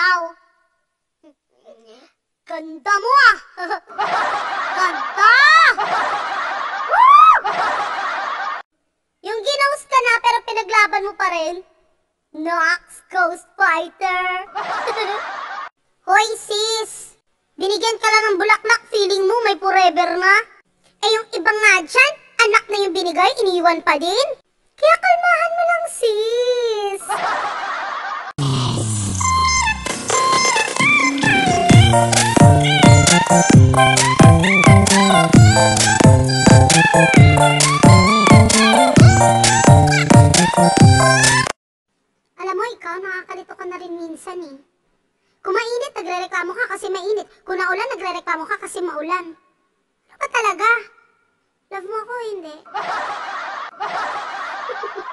Wow! Ganda mo ah! Ganda! Woo! Yung ginaus ka na pero pinaglaban mo pa rin. Nox, Ghost Fighter! Hoy sis! Binigyan ka lang ng bulaklak, feeling mo may forever na. Eh yung iba nga dyan, anak na yung binigay, iniwan pa din. Kaya kalmahan mo lang sis! Alam mo, ikaw, nakakalito ka na rin minsan eh. Kung mainit, nagre-reklamo ka kasi mainit. Kung naulan, nagre-reklamo ka kasi maulan. Ano ka talaga? Love mo ako, hindi?